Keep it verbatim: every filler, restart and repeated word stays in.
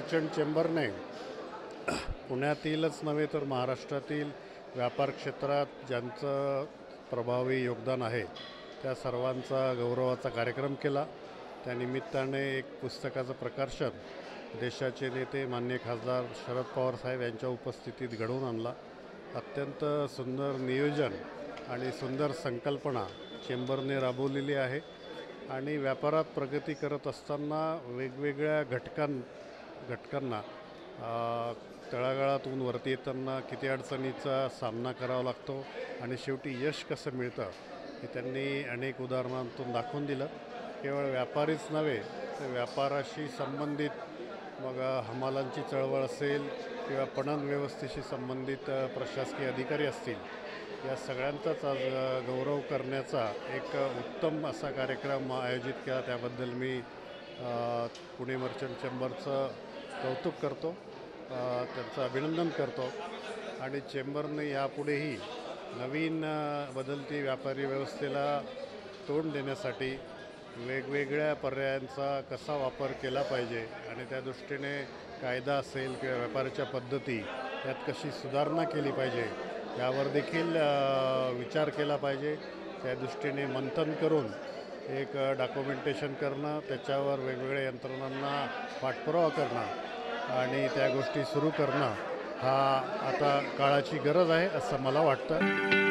Merchant चेंबरने पुण्यातीलच नव्हे तर महाराष्ट्रातील व्यापार क्षेत्रात ज्यांचं प्रभावी योगदान आहे त्या सर्वांचा गौरवाचा कार्यक्रम केला। त्यानिमित्ताने एक पुस्तकाचं प्रकाशन देशाचे नेते माननीय खासदार शरद पवार साहेब यांच्या उपस्थितीत घडवून आणला। अत्यंत सुंदर नियोजन आणि सुंदर संकल्पना चेंबरने राबवलेली आहे आणि व्यापारात प्रगती करत असताना वेगवेगळ्या घटकां घटकांना तळागाळातून वरती येताना किती अडचणीचा सामना करावा लागतो आणि शेवटी यश कसं मिळतं हे त्यांनी अनेक उदाहरणांतून दाखवून दिलं। केवळ व्यापारीच नव्हे तर व्यापाराशी संबंधित मग हमालांची चळवळ असेल किंवा पणन व्यवस्थेशी संबंधित प्रशासकीय अधिकारी असतील या सगळ्यांचाच आज गौरव करण्याचा एक उत्तम असा कार्यक्रम आयोजित केला। त्याबद्दल मी पुणे मर्चंट चेंबरचं कौतुक करतो, त्यांचं अभिनंदन करतो आणि चेंबरने यापुढेही नवीन बदलती व्यापारी व्यवस्थेला तोंड देण्यासाठी वेगवेगळ्या पर्यायांचा कसा वापर केला पाहिजे आणि त्या दृष्टीने कायदा असेल किंवा व्यापाराच्या पद्धती यात कशी सुधारणा केली पाहिजे यावर देखील विचार केला पाहिजे। त्या दृष्टीने मंथन करून एक डॉक्युमेंटेशन करणं, त्याच्यावर वेगवेगळ्या यंत्रणांना पाठपुरावा करणं आणि त्या गोष्टी सुरू करणं हा आता काळाची गरज आहे असं मला वाटतं।